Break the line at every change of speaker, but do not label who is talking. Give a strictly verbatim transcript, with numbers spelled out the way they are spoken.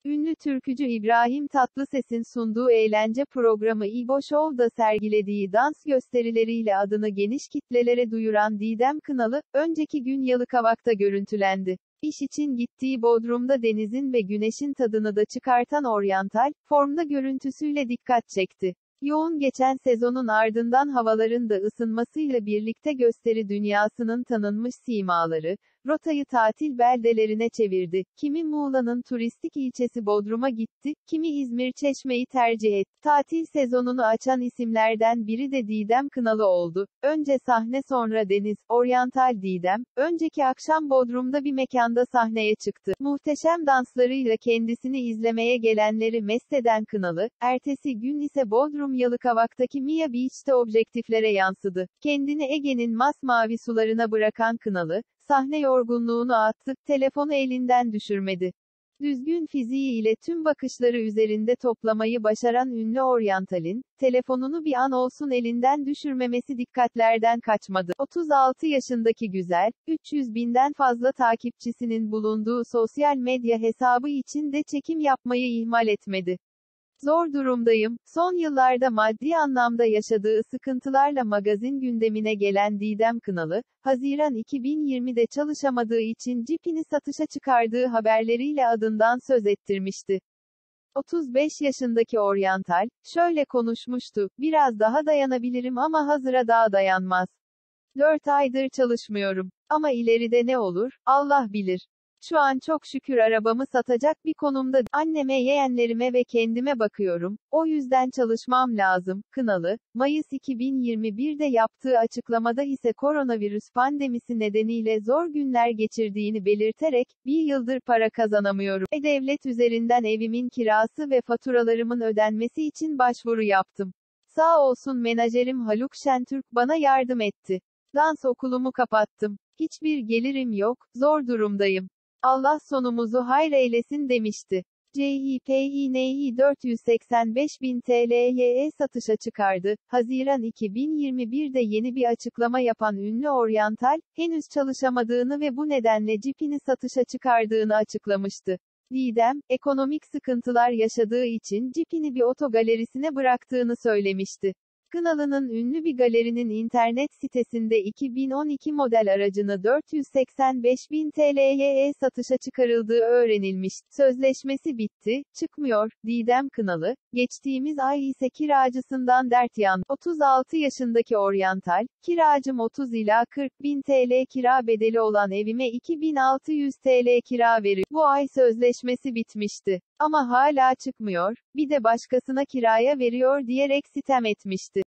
Ünlü türkücü İbrahim Tatlıses'in sunduğu eğlence programı İbo Show'da sergilediği dans gösterileriyle adını geniş kitlelere duyuran Didem Kınalı, önceki gün Yalıkavak'ta görüntülendi. İş için gittiği Bodrum'da denizin ve güneşin tadını da çıkartan oryantal, formda görüntüsüyle dikkat çekti. Yoğun geçen sezonun ardından havaların da ısınmasıyla birlikte gösteri dünyasının tanınmış simaları, rotayı tatil beldelerine çevirdi. Kimi Muğla'nın turistik ilçesi Bodrum'a gitti, kimi İzmir Çeşme'yi tercih etti. Tatil sezonunu açan isimlerden biri de Didem Kınalı oldu. Önce sahne sonra deniz, oryantal Didem, önceki akşam Bodrum'da bir mekanda sahneye çıktı. Muhteşem danslarıyla kendisini izlemeye gelenleri mest eden Kınalı, ertesi gün ise Bodrum Yalıkavak'taki Mia Beach'te objektiflere yansıdı. Kendini Ege'nin masmavi sularına bırakan Kınalı, sahne yorgunluğunu attı, telefonu elinden düşürmedi. Düzgün fiziği ile tüm bakışları üzerinde toplamayı başaran ünlü oryantalin, telefonunu bir an olsun elinden düşürmemesi dikkatlerden kaçmadı. otuz altı yaşındaki güzel, üç yüz binden fazla takipçisinin bulunduğu sosyal medya hesabı için de çekim yapmayı ihmal etmedi. Zor durumdayım. Son yıllarda maddi anlamda yaşadığı sıkıntılarla magazin gündemine gelen Didem Kınalı, Haziran iki bin yirmide çalışamadığı için cipini satışa çıkardığı haberleriyle adından söz ettirmişti. otuz beş yaşındaki oryantal, şöyle konuşmuştu: "Biraz daha dayanabilirim ama hazıra daha dayanmaz. dört aydır çalışmıyorum. Ama ileride ne olur, Allah bilir. Şu an çok şükür arabamı satacak bir konumda, anneme, yeğenlerime ve kendime bakıyorum, o yüzden çalışmam lazım." Kınalı, Mayıs iki bin yirmi birde yaptığı açıklamada ise koronavirüs pandemisi nedeniyle zor günler geçirdiğini belirterek, "Bir yıldır para kazanamıyorum. E-Devlet üzerinden evimin kirası ve faturalarımın ödenmesi için başvuru yaptım. Sağ olsun menajerim Haluk Şentürk bana yardım etti. Dans okulumu kapattım. Hiçbir gelirim yok, zor durumdayım. Allah sonumuzu hayır eylesin" demişti. CİPİNİ dört yüz seksen beş bin T L'ye satışa çıkardı. Haziran iki bin yirmi birde yeni bir açıklama yapan ünlü oryantal, henüz çalışamadığını ve bu nedenle cipini satışa çıkardığını açıklamıştı. Didem, ekonomik sıkıntılar yaşadığı için cipini bir otogalerisine bıraktığını söylemişti. Kınalı'nın ünlü bir galerinin internet sitesinde iki bin on iki model aracını dört yüz seksen beş bin T L'ye satışa çıkarıldığı öğrenilmiş. Sözleşmesi bitti, çıkmıyor. Didem Kınalı, geçtiğimiz ay ise kiracısından dert yandı. otuz altı yaşındaki oryantal, "Kiracım otuz ila kırk bin T L kira bedeli olan evime iki bin altı yüz T L kira veriyor. Bu ay sözleşmesi bitmişti. Ama hala çıkmıyor, bir de başkasına kiraya veriyor" diyerek sitem etmişti.